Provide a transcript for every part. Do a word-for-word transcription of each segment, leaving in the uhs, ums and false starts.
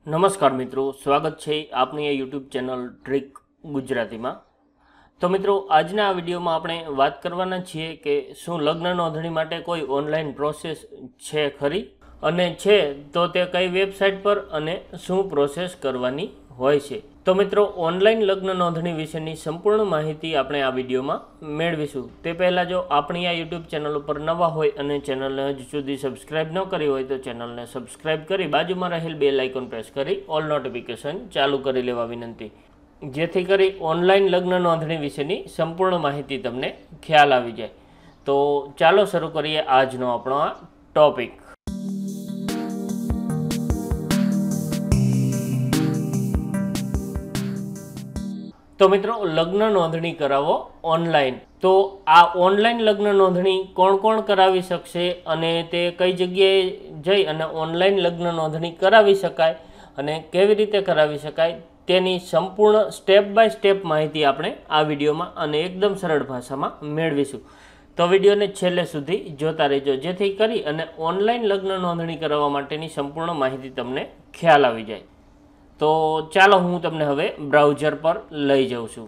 નમસ્કાર મિત્રો, સ્વાગત છે આપની આ યુટ્યુબ ચેનલ ટ્રીક ગુજરાતીમાં। તો મિત્રો, આજના આ વિડીયોમાં આપણે વાત કરવાના છીએ કે શું લગ્ન નોંધણી માટે કોઈ ઓનલાઈન પ્રોસેસ છે ખરી, અને છે તો તે કઈ વેબસાઇટ પર અને શું પ્રોસેસ કરવાની હોય છે। તો મિત્રો, ઓનલાઈન લગ્ન નોંધણી વિશેની સંપૂર્ણ માહિતી આપણે આ વિડીયોમાં મેળવીશું। તે પહેલાં જો આપણી આ યુટ્યુબ ચેનલ ઉપર નવા હોય અને ચેનલને હજુ સુધી સબસ્ક્રાઇબ ન કરી હોય તો ચેનલને સબસ્ક્રાઇબ કરી બાજુમાં રહેલ બેલ આઇકોન પ્રેસ કરી ઓલ નોટિફિકેશન ચાલુ કરી લેવા વિનંતી, જેથી કરી ઓનલાઈન લગ્ન નોંધણી વિશેની સંપૂર્ણ માહિતી તમને ખ્યાલ આવી જાય। તો ચાલો શરૂ કરીએ આજનો આપણો આ ટોપિક। તો મિત્રો, લગ્ન નોંધણી કરાવો ઓનલાઈન। તો આ ઓનલાઈન લગ્ન નોંધણી કોણ કોણ કરાવી શકશે અને તે કઈ જગ્યાએ જઈ અને ઓનલાઈન લગ્ન નોંધણી કરાવી શકાય અને કેવી રીતે કરાવી શકાય તેની સંપૂર્ણ સ્ટેપ બાય સ્ટેપ માહિતી આપણે આ વિડીયોમાં અને એકદમ સરળ ભાષામાં મેળવીશું। તો વિડીયોને છેલ્લે સુધી જોતા રહેજો, જેથી કરી અને ઓનલાઈન લગ્ન નોંધણી કરાવવા માટેની સંપૂર્ણ માહિતી તમને ખ્યાલ આવી જાય। તો ચાલો હું તમને હવે બ્રાઉઝર પર લઈ જાઉં છું।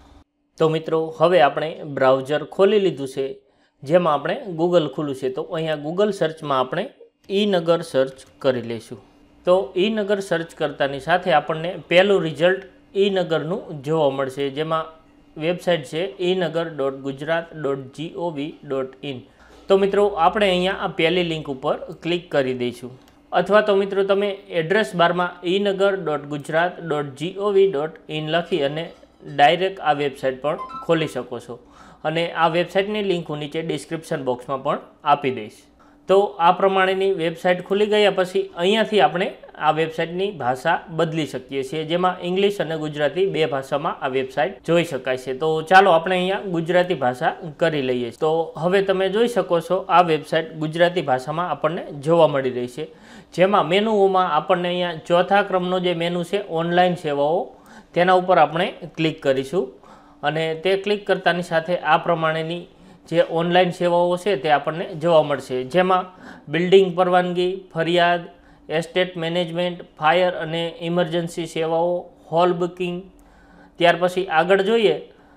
તો મિત્રો, હવે આપણે બ્રાઉઝર ખોલી લીધું છે, જેમાં આપણે ગૂગલ ખોલ્યું છે। તો અહીંયા ગૂગલ સર્ચમાં આપણે ઈ નગર સર્ચ કરી લઈશું। તો ઈ નગર સર્ચ કરતાની સાથે આપણને પહેલું રિઝલ્ટ ઈ નગરનું જોવા મળશે, જેમાં વેબસાઇટ છે e Nagar dot Gujarat dot G O V. Dot મિત્રો, આપણે અહીંયા આ પહેલી લિંક ઉપર ક્લિક કરી દઈશું, અથવા તો મિત્રો તમે એડ્રેસ બારમાં e Nagar dot Gujarat dot G O V લખી અને ડાયરેક્ટ આ વેબસાઇટ પણ ખોલી શકો છો, અને આ વેબસાઇટની લિંક હું નીચે ડિસ્ક્રિપ્શન બોક્સમાં પણ આપી દઈશ। તો આ પ્રમાણેની વેબસાઇટ ખુલી ગયા પછી અહીંયાથી આપણે આ વેબસાઇટની ભાષા બદલી શકીએ છીએ, જેમાં ઇંગ્લિશ અને ગુજરાતી બે ભાષામાં આ વેબસાઇટ જોઈ શકાય છે। તો ચાલો આપણે અહીંયા ગુજરાતી ભાષા કરી લઈએ। તો હવે તમે જોઈ શકો છો આ વેબસાઇટ ગુજરાતી ભાષામાં આપણને જોવા મળી રહી છે, જેમાં મેનુઓમાં આપણને અહીંયા ચોથા ક્રમનો જે મેનુ છે ઓનલાઈન સેવાઓ, તેના ઉપર આપણે ક્લિક કરીશું, અને તે ક્લિક કરતાની સાથે આ પ્રમાણેની જે ઓનલાઈન સેવાઓ છે તે આપણને જોવા મળશે, જેમાં બિલ્ડિંગ પરવાનગી, ફરિયાદ, એસ્ટેટ મેનેજમેન્ટ, ફાયર અને ઇમરજન્સી સેવાઓ, હોલ બુકિંગ, ત્યાર પછી આગળ જોઈએ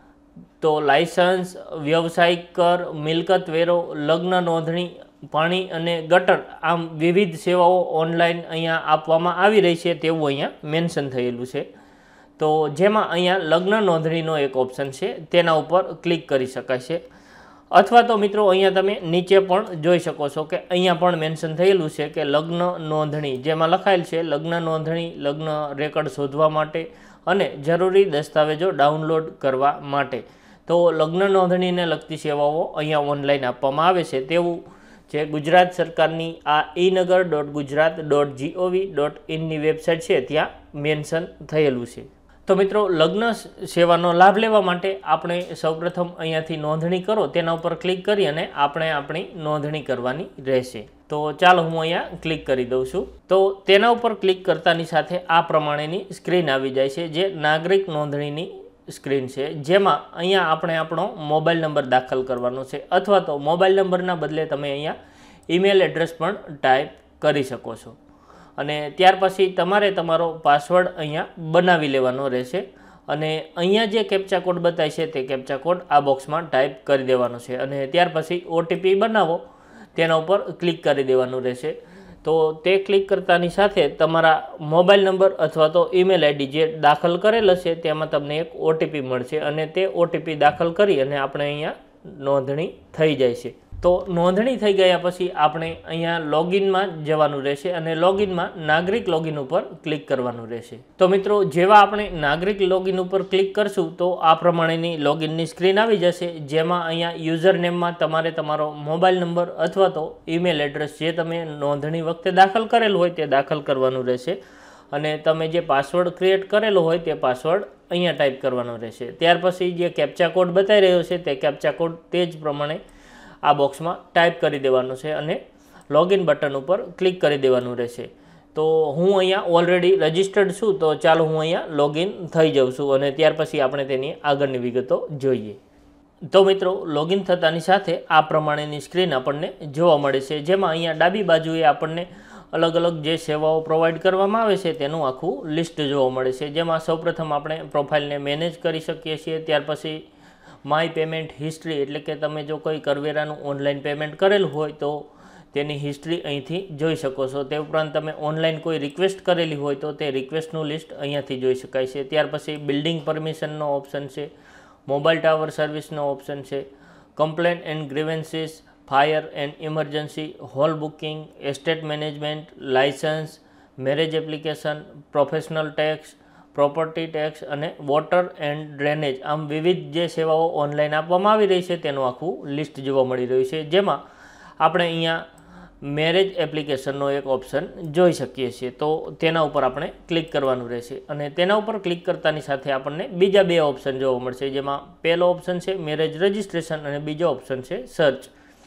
તો લાયસન્સ, વ્યવસાયિક કર, મિલકત વેરો, લગ્ન નોંધણી, પાણી અને ગટર, આમ વિવિધ સેવાઓ ઓનલાઈન અહીંયા આપવામાં આવી રહી છે તેવું અહીંયા મેન્શન થયેલું છે। તો જેમાં અહીંયા લગ્ન નોંધણીનો એક ઓપ્શન છે, તેના ઉપર ક્લિક કરી શકાય છે, અથવા તો મિત્રો અહીંયા તમે નીચે પણ જોઈ શકો છો કે અહીંયા પણ મેન્શન થયેલું છે કે લગ્ન નોંધણી, જેમાં લખાયેલ છે લગ્ન નોંધણી, લગ્ન રેકર્ડ શોધવા માટે અને જરૂરી દસ્તાવેજો ડાઉનલોડ કરવા માટે। તો લગ્ન નોંધણીને લગતી સેવાઓ અહીંયા ઓનલાઈન આપવામાં આવે છે તેવું જે ગુજરાત સરકારની આ e Nagar dot Gujarat dot G O V website છે ત્યાં મેન્શન થયેલું છે। તો મિત્રો, લગ્ન સેવાનો લાભ લેવા માટે આપણે સૌપ્રથમ અહીંયાથી નોંધણી કરો તેના ઉપર ક્લિક કરી અને આપણે આપણી નોંધણી કરવાની રહેશે। તો ચાલો હું અહીંયા ક્લિક કરી દઉં છું। તો તેના ઉપર ક્લિક કરતાની સાથે આ પ્રમાણેની સ્ક્રીન આવી જાય છે, જે નાગરિક નોંધણીની સ્ક્રીન છે, જેમાં અહીંયા આપણે આપણો મોબાઈલ નંબર દાખલ કરવાનો છે, અથવા તો મોબાઈલ નંબરના બદલે તમે અહીંયા ઈમેલ એડ્રેસ પણ ટાઈપ કરી શકો છો, અને ત્યાર પછી તમારે તમારો પાસવર્ડ અહીંયા બનાવી લેવાનો રહેશે, અને અહીંયા જે કેપ્ચા કોડ બતાય છે તે કેપ્ચા કોડ આ બોક્સમાં ટાઈપ કરી દેવાનો છે, અને ત્યાર પછી ઓટીપી બનાવો તેના ઉપર ક્લિક કરી દેવાનું રહેશે। તો તે ક્લિક કરતાની સાથે તમારા મોબાઈલ નંબર અથવા તો ઈમેલ આઈડી જે દાખલ કરેલ હશે તેમાં તમને એક ઓટીપી મળશે, અને તે ઓટીપી દાખલ કરી અને આપણે અહીંયા નોંધણી થઈ જાય છે। તો નોંધણી થઈ ગયા પછી આપણે અહીંયા લોગિનમાં જવાનું રહેશે, અને લોગિનમાં નાગરિક લોગિન ઉપર ક્લિક કરવાનું રહેશે। તો મિત્રો, જેવા આપણે નાગરિક લોગિન ઉપર ક્લિક કરશું તો આ પ્રમાણેની લોગિનની સ્ક્રીન આવી જશે, જેમાં અહીંયા યુઝર નેમમાં તમારે તમારો મોબાઈલ નંબર અથવા તો ઈમેલ એડ્રેસ જે તમે નોંધણી વખતે દાખલ કરેલું હોય તે દાખલ કરવાનું રહેશે, અને તમે જે પાસવર્ડ ક્રિએટ કરેલો હોય તે પાસવર્ડ અહીંયા ટાઈપ કરવાનો રહેશે। ત્યાર પછી જે કેપ્ચા કોડ બતાવી રહ્યો છે તે કેપ્ચા કોડ તે જ પ્રમાણે આ બોક્સમાં ટાઈપ કરી દેવાનું છે, અને લોગિન બટન ઉપર ક્લિક કરી દેવાનું રહેશે। તો હું અહીંયા ઓલરેડી રજિસ્ટર્ડ છું, તો ચાલો હું અહીંયા લોગિન થઈ જાઉં છું, અને ત્યાર પછી આપણે તેની આગળની વિગતો જોઈએ। તો મિત્રો, લોગિન થતાની સાથે આ પ્રમાણેની સ્ક્રીન આપણને જોવા મળે છે, જેમાં અહીંયા ડાબી બાજુએ આપણને અલગ અલગ જે સેવાઓ પ્રોવાઈડ કરવામાં આવે છે તેનું આખું લિસ્ટ જોવા મળે છે, જેમાં સૌપ્રથમ આપણે પ્રોફાઇલને મેનેજ કરી શકીએ છીએ. ત્યાર પછી માય પેમેન્ટ હિસ્ટ્રી, એટલે કે તમે જો કોઈ કરવેરાનું ઓનલાઈન પેમેન્ટ કરેલું હોય તો તેની હિસ્ટ્રી અહીંથી જોઈ શકો છો. તે ઉપરાંત તમે ઓનલાઈન કોઈ રિક્વેસ્ટ કરેલી હોય તો તે રિક્વેસ્ટનું લિસ્ટ અહીંયાથી જોઈ શકાય છે. ત્યાર પછી બિલ્ડિંગ પરમિશનનો ઓપ્શન છે, મોબાઈલ ટાવર સર્વિસનો ઓપ્શન છે, complain and grievances, fire and emergency, hall booking, estate management, licence, marriage application, professional tax, property tax અને વોટર એન્ડ ડ્રેનેજ. આમ વિવિધ જે સેવાઓ ઓનલાઈન આપવામાં આવી રહી છે તેનું આખું લિસ્ટ જોવા મળી રહ્યું છે, જેમાં આપણે અહીંયા મેરેજ એપ્લિકેશનનો એક ઓપ્શન જોઈ શકીએ છીએ. તો તેના ઉપર આપણે ક્લિક કરવાનું રહેશે અને તેના ઉપર ક્લિક કરતાની સાથે આપણને બીજા બે ઓપ્શન જોવા મળશે, જેમાં પહેલો ઓપ્શન છે મેરેજ રજિસ્ટ્રેશન અને બીજો ઓપ્શન છે સર્ચ.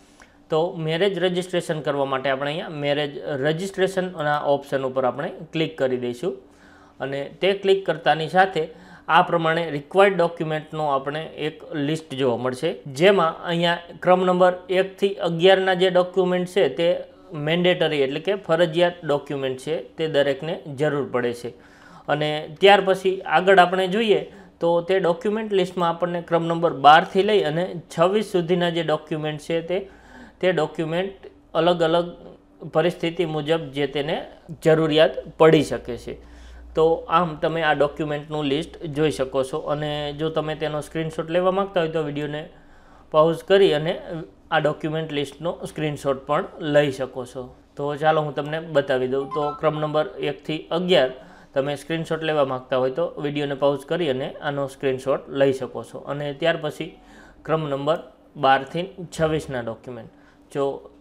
તો મેરેજ રજિસ્ટ્રેશન કરવા માટે આપણે અહીંયા મેરેજ રજિસ્ટ્રેશનના ઓપ્શન ઉપર આપણે ક્લિક કરી દઈશું અને તે ક્લિક કરતાની સાથે આ પ્રમાણે રિક્વાયર્ડ ડોક્યુમેન્ટનો આપણે એક લિસ્ટ જોવા મળશે, જેમાં અહીંયા ક્રમ નંબર એકથી અગિયારના જે ડોક્યુમેન્ટ છે તે મેન્ડેટરી એટલે કે ફરજિયાત ડોક્યુમેન્ટ છે, તે દરેકને જરૂર પડે છે. અને ત્યાર પછી આગળ આપણે જોઈએ તો તે ડોક્યુમેન્ટ લિસ્ટમાં આપણને ક્રમ નંબર બારથી લઈ અને છવ્વીસ સુધીના જે ડોક્યુમેન્ટ છે તે તે ડોક્યુમેન્ટ અલગ અલગ પરિસ્થિતિ મુજબ જે તેને જરૂરિયાત પડી શકે છે. તો આમ તમે આ ડોક્યુમેન્ટનું લિસ્ટ જોઈ શકો છો અને જો તમે તેનો સ્ક્રીનશોટ લેવા માગતા હોય તો વિડીયોને પાઉઝ કરી અને આ ડોક્યુમેન્ટ લિસ્ટનો સ્ક્રીનશોટ પણ લઈ શકો છો. તો ચાલો હું તમને બતાવી દઉં. તો ક્રમ નંબર એકથી અગિયાર તમે સ્ક્રીનશોટ લેવા માગતા હોય તો વિડીયોને પાઉઝ કરી અને આનો સ્ક્રીનશોટ લઈ શકો છો. અને ત્યાર પછી ક્રમ નંબર બારથી છવ્વીસના ડોક્યુમેન્ટ. જો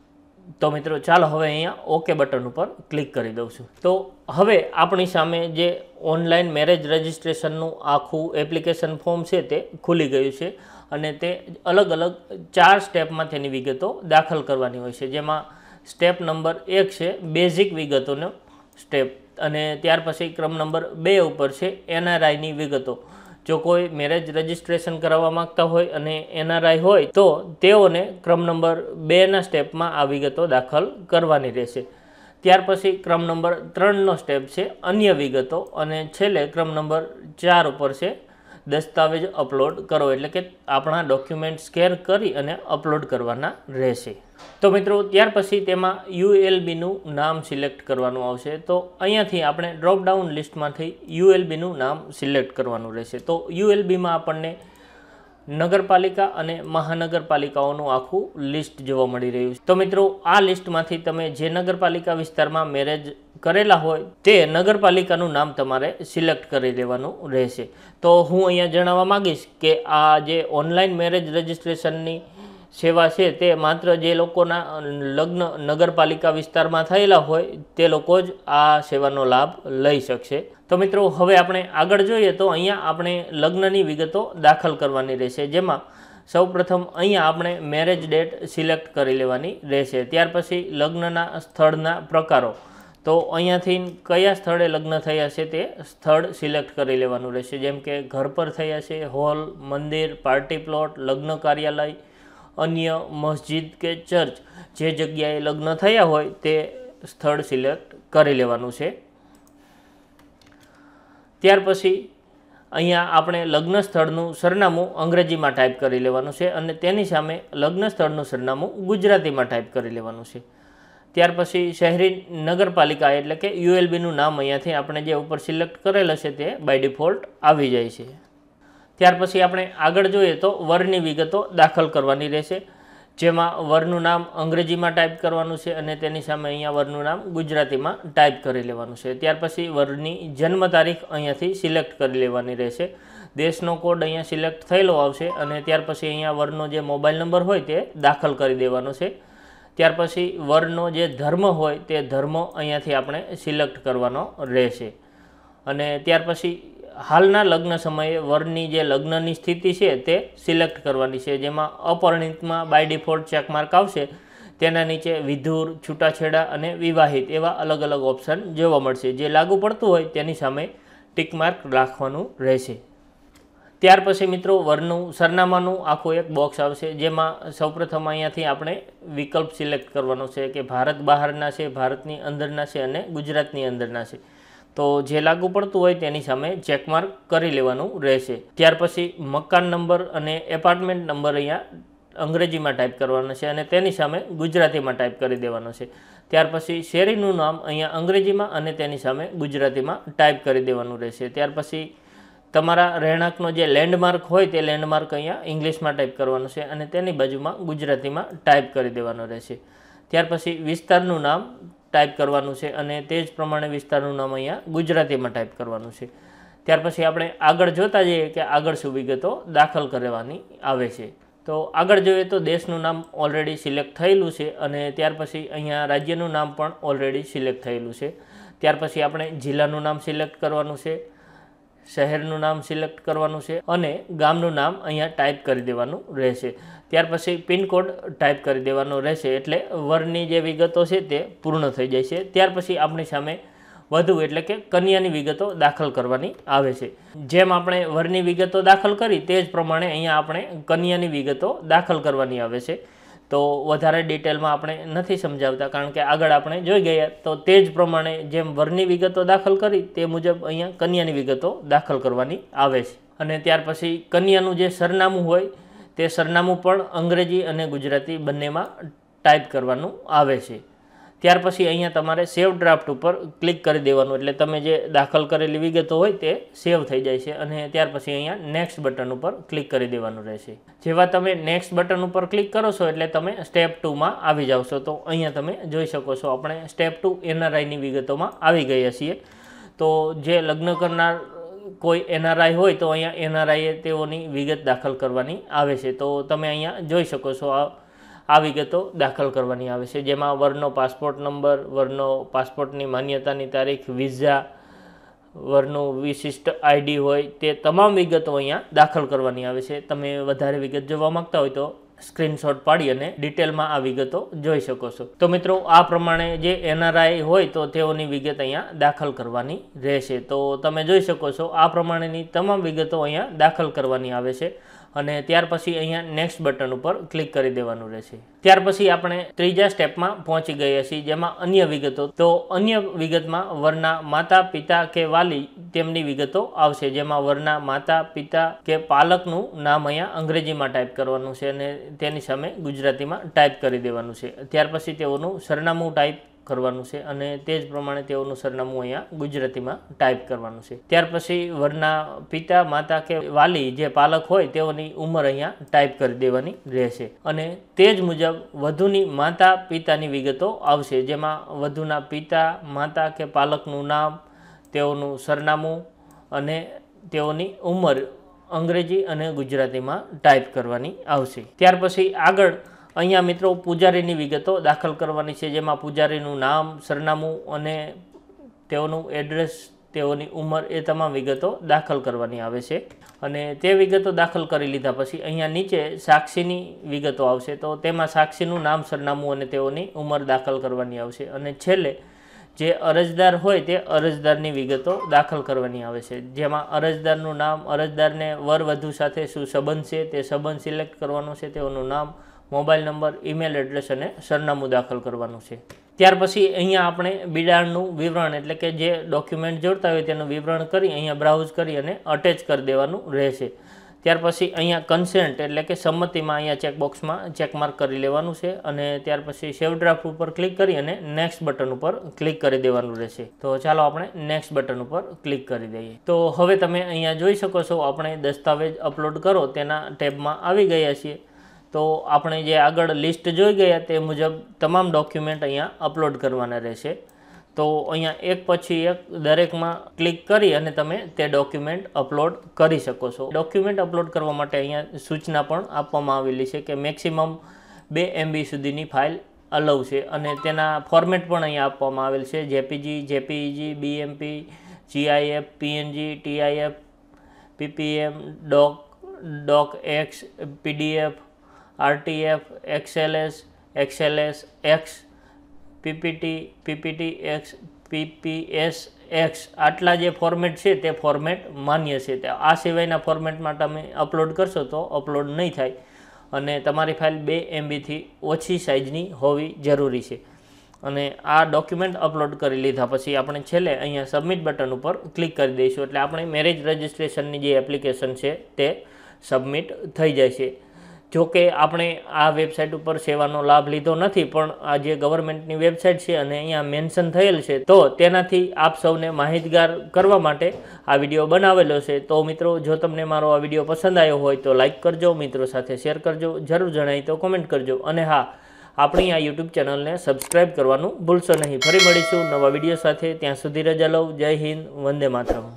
તો મિત્રો ચાલો હવે અહીંયા ઓકે બટન ઉપર ક્લિક કરી દઉં છું. તો હવે આપણી સામે જે ઓનલાઈન મેરેજ રજિસ્ટ્રેશનનું આખું એપ્લિકેશન ફોર્મ છે તે ખુલી ગયું છે અને તે અલગ અલગ ચાર સ્ટેપમાં તેની વિગતો દાખલ કરવાની હોય છે, જેમાં સ્ટેપ નંબર એક છે બેઝિક વિગતોનો સ્ટેપ અને ત્યાર પછી ક્રમ નંબર બે ઉપર છે એનઆરઆઈની વિગતો. જો કોઈ મેરેજ રજિસ્ટ્રેશન કરાવવા માગતા હોય અને એનઆરઆઈ હોય તો તેઓને ક્રમ નંબર બેના સ્ટેપમાં આ વિગતો દાખલ કરવાની રહેશે. ત્યાર પછી ક્રમ નંબર ત્રણનો સ્ટેપ છે અન્ય વિગતો અને છેલ્લે ક્રમ નંબર ચાર ઉપર છે દસ્તાવેજ અપલોડ કરો, એટલે કે આપણા ડોક્યુમેન્ટ સ્કેન કરી અને અપલોડ કરવાના રહેશે. તો મિત્રો ત્યાર પછી તેમાં યુએલબીનું નામ સિલેક્ટ કરવાનું આવશે. તો અહીંયાથી આપણે ડ્રોપડાઉન લિસ્ટમાંથી યુએલબીનું નામ સિલેક્ટ કરવાનું રહેશે. તો યુએલબીમાં આપણને નગરપાલિકા અને મહાનગરપાલિકાઓનું આખું લિસ્ટ જોવા મળી રહ્યું છે. તો મિત્રો આ લિસ્ટમાંથી તમે જે નગરપાલિકા વિસ્તારમાં મેરેજ કરેલા હોય તે નગરપાલિકાનું નામ તમારે સિલેક્ટ કરી લેવાનું રહેશે. તો હું અહીંયા જણાવવા માગીશ કે આ જે ઓનલાઈન મેરેજ રજિસ્ટ્રેશનની સેવા છે તે માત્ર જે લોકોના લગ્ન નગરપાલિકા વિસ્તારમાં થયેલા હોય તે લોકો જ આ સેવાનો લાભ લઈ શકશે. તો મિત્રો હવે આપણે આગળ જોઈએ તો અહીંયા આપણે લગ્નની વિગતો દાખલ કરવાની રહેશે, જેમાં સૌપ્રથમ અહીંયા આપણે મેરેજ ડેટ સિલેક્ટ કરી લેવાની રહેશે. ત્યાર પછી લગ્નના સ્થળના પ્રકારો, તો અહીંયાથી કયા સ્થળે લગ્ન થયા છે તે સ્થળ સિલેક્ટ કરી લેવાનું રહેશે, જેમ કે ઘર પર થયા છે, હોલ, મંદિર, પાર્ટી પ્લોટ, લગ્ન કાર્યાલય, અન્ય મસ્જિદ કે ચર્ચ. જે જગ્યાએ લગ્ન થયા હોય તે સ્થળ સિલેક્ટ કરી લેવાનું છે. ત્યાર પછી અહીંયા આપણે લગ્ન સ્થળનું સરનામું અંગ્રેજીમાં ટાઈપ કરી લેવાનું છે અને તેની સામે લગ્ન સ્થળનું સરનામું ગુજરાતીમાં ટાઈપ કરી લેવાનું છે. ત્યાર પછી શહેરી નગરપાલિકા એટલે કે યુએલબીનું નામ અહીંયાથી આપણે જે ઉપર સિલેક્ટ કરેલ હશે તે બાય ડિફોલ્ટ આવી જાય છે. ત્યાર પછી આપણે આગળ જોઈએ તો વરની વિગતો દાખલ કરવાની રહેશે, જેમાં વરનું નામ અંગ્રેજીમાં ટાઈપ કરવાનું છે અને તેની સામે અહીંયા વરનું નામ ગુજરાતીમાં ટાઈપ કરી લેવાનું છે. ત્યાર પછી વરની જન્મ તારીખ અહીંયાથી સિલેક્ટ કરી લેવાની રહેશે. દેશનો કોડ અહીંયા સિલેક્ટ થયેલો આવશે અને ત્યાર પછી અહીંયા વરનો જે મોબાઈલ નંબર હોય તે દાખલ કરી દેવાનો છે. ત્યાર પછી વરનો જે ધર્મ હોય તે ધર્મ અહીંયાથી આપણે સિલેક્ટ કરવાનો રહેશે અને ત્યાર પછી હાલના લગ્ન સમયે વરની જે લગ્નની સ્થિતિ છે તે સિલેક્ટ કરવાની છે, જેમાં અપરિણિતમાં બાય ડિફોલ્ટ ચેકમાર્ક આવશે. તેના નીચે વિધુર, છૂટાછેડા અને વિવાહિત એવા અલગ અલગ ઓપ્શન જોવા મળશે. જે લાગુ પડતું હોય તેની સામે ટિક માર્ક રાખવાનું રહેશે. ત્યાર પછી મિત્રો વરનું સરનામાનું આખું એક બોક્સ આવશે, જેમાં સૌપ્રથમ અહીંયાથી આપણે વિકલ્પ સિલેક્ટ કરવાનો છે કે ભારત બહારના છે, ભારતની અંદરના છે અને ગુજરાતની અંદરના છે. તો જે લાગુ પડતું હોય તેની સામે ચેકમાર્ક કરી લેવાનું રહેશે. ત્યાર પછી મકાન નંબર અને એપાર્ટમેન્ટ નંબર અહીંયા અંગ્રેજીમાં ટાઈપ કરવાનો છે અને તેની સામે ગુજરાતીમાં ટાઈપ કરી દેવાનો છે. ત્યાર પછી શેરીનું નામ અહીંયા અંગ્રેજીમાં અને તેની સામે ગુજરાતીમાં ટાઈપ કરી દેવાનું રહેશે. ત્યાર પછી તમારા રહેણાંકનો જે લેન્ડમાર્ક હોય તે લેન્ડમાર્ક અહીંયા ઇંગ્લિશમાં ટાઈપ કરવાનો છે અને તેની બાજુમાં ગુજરાતીમાં ટાઈપ કરી દેવાનો રહેશે. ત્યાર પછી વિસ્તારનું નામ ટાઈપ કરવાનું છે અને તે જ પ્રમાણે વિસ્તારનું નામ અહીંયા ગુજરાતીમાં ટાઈપ કરવાનું છે. ત્યાર પછી આપણે આગળ જોતા જઈએ કે આગળ શું વિગતો દાખલ કરવાની આવે છે. તો આગળ જોઈએ તો દેશનું નામ ઓલરેડી સિલેક્ટ થયેલું છે અને ત્યાર પછી અહીંયા રાજ્યનું નામ પણ ઓલરેડી સિલેક્ટ થયેલું છે. ત્યાર પછી આપણે જિલ્લાનું નામ સિલેક્ટ કરવાનું છે, શહેરનું નામ સિલેક્ટ કરવાનું છે અને ગામનું નામ અહીંયા ટાઈપ કરી દેવાનું રહેશે. ત્યાર પછી પિનકોડ ટાઈપ કરી દેવાનો રહેશે, એટલે વરની જે વિગતો છે તે પૂર્ણ થઈ જાય છે. ત્યાર પછી આપણી સામે વધુ એટલે કે કન્યાની વિગતો દાખલ કરવાની આવે છે. જેમ આપણે વરની વિગતો દાખલ કરી તે જ પ્રમાણે અહીંયા આપણે કન્યાની વિગતો દાખલ કરવાની આવે છે. તો વધારે ડિટેલમાં આપણે નથી સમજાવતા, કારણ કે આગળ આપણે જોઈ ગયા તો તે જ પ્રમાણે જેમ વરની વિગતો દાખલ કરી તે મુજબ અહીંયા કન્યાની વિગતો દાખલ કરવાની આવે છે. અને ત્યાર પછી કન્યાનું જે સરનામું હોય તે સરનામું પણ અંગ્રેજી અને ગુજરાતી બંનેમાં ટાઈપ કરવાનું આવે છે. ત્યાર પછી અહીંયા તમારે સેવ ડ્રાફ્ટ ઉપર ક્લિક કરી દેવાનું, એટલે તમે જે દાખલ કરેલી વિગતો હોય તે સેવ થઈ જાય છે. અને ત્યાર પછી અહીંયા નેક્સ્ટ બટન ઉપર ક્લિક કરી દેવાનું રહેશે. જેવા તમે નેક્સ્ટ બટન ઉપર ક્લિક કરો છો એટલે તમે સ્ટેપ ટુમાં આવી જાવ છો. તો અહીંયા તમે જોઈ શકો છો આપણે સ્ટેપ ટુ એનઆરઆઈની વિગતોમાં આવી ગયા છીએ. તો જે લગ્ન કરનાર કોઈ એનઆરઆઈ હોય તો અહીંયા એનઆરઆઈએ તેઓની વિગત દાખલ કરવાની આવે છે. તો તમે અહીંયા જોઈ શકો છો આ આ વિગતો દાખલ કરવાની આવે છે, જેમાં વરનો પાસપોર્ટ નંબર, વરનો પાસપોર્ટની માન્યતાની તારીખ, વિઝા, વરનું વિશિષ્ટ આઈડી હોય તે તમામ વિગતો અહીંયા દાખલ કરવાની આવે છે. તમે વધારે વિગત જોવા માંગતા હોય તો સ્ક્રીનશોટ પાડી અને ડિટેલમાં આ વિગતો જોઈ શકો છો. તો મિત્રો આ પ્રમાણે જે એનઆરઆઈ હોય તો તેઓની વિગત અહીંયા દાખલ કરવાની રહેશે. તો તમે જોઈ શકો છો આ પ્રમાણેની તમામ વિગતો અહીંયા દાખલ કરવાની આવે છે. અને ત્યાર પછી અહીંયા નેક્સ્ટ બટન ઉપર ક્લિક કરી દેવાનું રહેશે. ત્યાર પછી આપણે ત્રીજા સ્ટેપમાં પહોંચી ગયા છીએ, જેમાં અન્ય વિગતો. તો અન્ય વિગતમાં વરના માતા પિતા કે વાલી તેમની વિગતો આવશે, જેમાં વરના માતા પિતા કે પાલકનું નામ અહીંયા અંગ્રેજીમાં ટાઈપ કરવાનું છે અને તેની સામે ગુજરાતીમાં ટાઈપ કરી દેવાનું છે. ત્યાર પછી તેઓનું સરનામું ટાઈપ કરવાનું છે અને તે જ પ્રમાણે તેઓનું સરનામું અહીંયા ગુજરાતીમાં ટાઈપ કરવાનું છે. ત્યાર પછી વરના પિતા માતા કે વાલી જે પાલક હોય તેઓની ઉંમર અહીંયા ટાઈપ કરી દેવાની રહેશે. અને તે જ મુજબ વધુની માતા પિતાની વિગતો આવશે, જેમાં વધુના પિતા માતા કે પાલકનું નામ, તેઓનું સરનામું અને તેઓની ઉંમર અંગ્રેજી અને ગુજરાતીમાં ટાઈપ કરવાની આવશે. ત્યાર પછી આગળ અહીંયા મિત્રો પૂજારીની વિગતો દાખલ કરવાની છે, જેમાં પૂજારીનું નામ, સરનામું અને તેઓનું એડ્રેસ, તેઓની ઉંમર એ તમામ વિગતો દાખલ કરવાની આવે છે. અને તે વિગતો દાખલ કરી લીધા પછી અહીંયા નીચે સાક્ષીની વિગતો આવશે. તો તેમાં સાક્ષીનું નામ, સરનામું અને તેઓની ઉંમર દાખલ કરવાની આવશે. અને છેલ્લે જે અરજદાર હોય તે અરજદારની વિગતો દાખલ કરવાની આવે છે, જેમાં અરજદારનું નામ, અરજદારને વર વધુ સાથે શું સંબંધ છે તે સંબંધ સિલેક્ટ કરવાનો છે, તેઓનું નામ, મોબાઈલ નંબર, ઈમેલ એડ્રેસ અને સરનામું દાખલ કરવાનું છે. ત્યાર પછી અહીંયા આપણે બિડાણનું વિવરણ એટલે કે જે ડોક્યુમેન્ટ જોડતા હોય તેનું વિવરણ કરી અહીંયા બ્રાઉઝ કરી અને અટેચ કરી દેવાનું રહેશે. ત્યાર પછી અહીંયા કન્સેન્ટ એટલે કે સંમતિમાં અહીંયા ચેકબોક્સમાં ચેકમાર્ક કરી લેવાનું છે અને ત્યાર પછી સેવ ડ્રાફ્ટ ઉપર ક્લિક કરી અને નેક્સ્ટ બટન ઉપર ક્લિક કરી દેવાનું રહેશે. તો ચાલો આપણે નેક્સ્ટ બટન ઉપર ક્લિક કરી દઈએ. તો હવે તમે અહીંયા જોઈ શકો છો આપણે દસ્તાવેજ અપલોડ કરો તેના ટેબમાં આવી ગયા છીએ. તો આપણે જે આગળ લિસ્ટ જોઈ ગયા તે મુજબ તમામ ડોક્યુમેન્ટ અહીંયા અપલોડ કરવાના રહેશે. તો અહીંયા એક પછી એક દરેકમાં ક્લિક કરી અને તમે તે ડોક્યુમેન્ટ અપલોડ કરી શકો છો. ડોક્યુમેન્ટ અપલોડ કરવા માટે અહીંયા સૂચના પણ આપવામાં આવેલી છે કે મેક્સિમમ બે એમબી સુધીની ફાઇલ અલાઉ છે અને તેના ફોર્મેટ પણ અહીંયા આપવામાં આવેલ છે: JPG, JPEG, BMP, GIF, PNG, TIF, PPM, doc, doc x, PDF, RTF, XLS, XLS, x, PPT, PPT x, PPS x આટલા જે ફોર્મેટ છે તે ફોર્મેટ માન્ય છે. તે આ સિવાયના ફોર્મેટમાં તમે અપલોડ કરશો તો અપલોડ નહીં થાય અને તમારી ફાઇલ બે એમબીથી ઓછી સાઇઝની હોવી જરૂરી છે. અને આ ડોક્યુમેન્ટ અપલોડ કરી લીધા પછી આપણે છેલ્લે અહીંયા સબમિટ બટન ઉપર ક્લિક કરી દઈશું એટલે આપણે મેરેજ રજિસ્ટ્રેશનની જે એપ્લિકેશન છે તે સબમિટ થઈ જાય છે. જો કે આપણે આ વેબસાઇટ ઉપર સેવાનો લાભ લીધો નથી, પણ આ જે ગવર્મેન્ટની વેબસાઇટ છે અને અહીંયા મેન્શન થયેલ છે, તો તેનાથી આપ સૌને માહિતગાર કરવા માટે આ વિડીયો બનાવેલો છે. તો મિત્રો, જો તમને મારો આ વિડીયો પસંદ આવ્યો હોય તો લાઇક કરજો, મિત્રો સાથે શેર કરજો, જરૂર જણાય તો કોમેન્ટ કરજો અને હા, આપણી આ યુટ્યુબ ચેનલને સબસ્ક્રાઈબ કરવાનું ભૂલશો નહીં. ફરી મળીશું નવા વિડીયો સાથે. ત્યાં સુધી રજા લઉં. જય હિન્દ, વંદે માતરમ.